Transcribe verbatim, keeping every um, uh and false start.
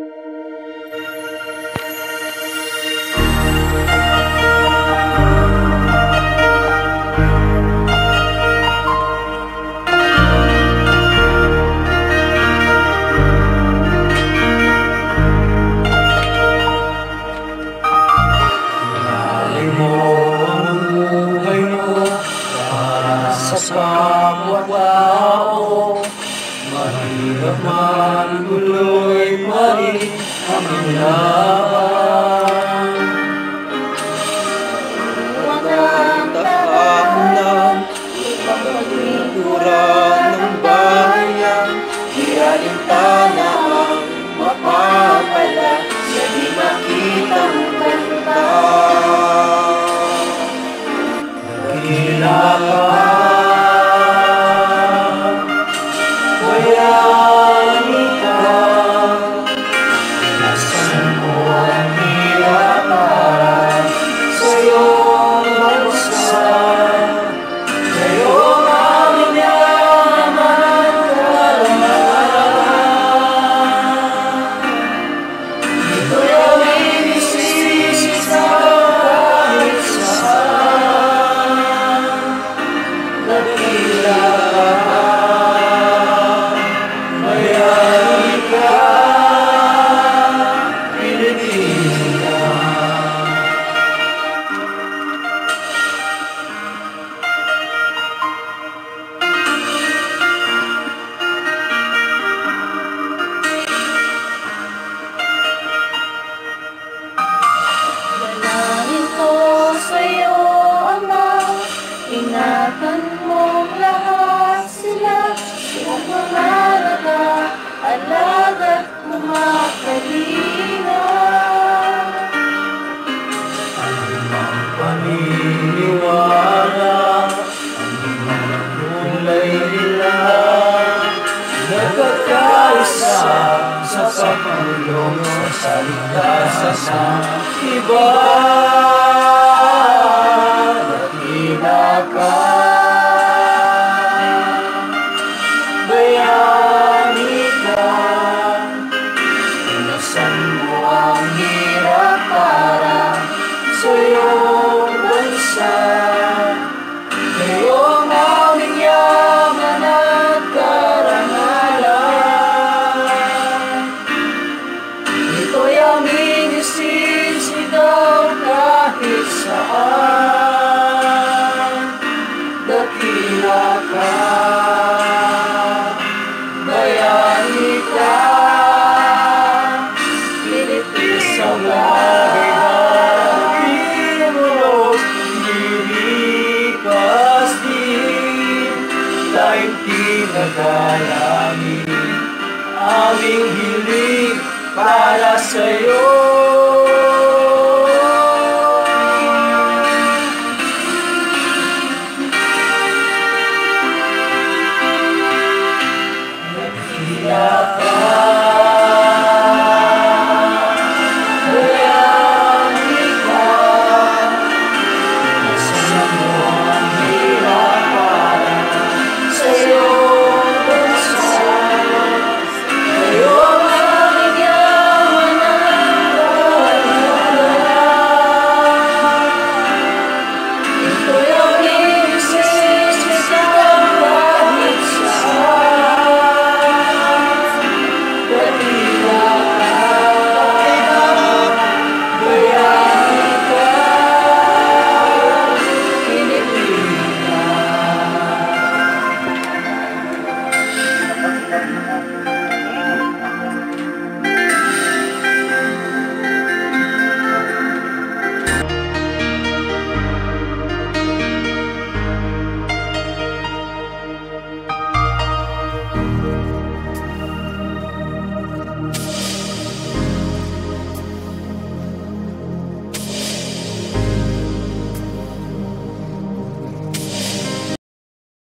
Kapwa-tao, mahirap man, tuloy pa rin ang laban. Walang takahunan, ipagpaglinturan ng bayan, di alintana ang mapapala sa di makitang banta. Dakila ka, bayani ka, inasan mo ang hirap para sa iyong bansa. Ngayong aming yaman at karangalan, ito'y aming isisitaw kahit saan. Dakila ka, bayani ka, Pilipina. Dalangin ko sa'yo, Ama, ingatan mong lahat sila, huwag mamalaga, alaga't kumakalinga. Anumang paniniwala, anumang kulay nila, nagkakaisa sa pagtulong sa ligtasan ng iba. Dakila ka, bayani ka, inasan mo ang hirap para sa iyong bansa. Ngayong aming yaman at karangalan, ito'y aming isisigaw kahit saan. Dakila ka, bayani ka, Pilipina. Sa bagay na kinulos, lilipas din, dahil tinadalangin aming hiling para sa'yo.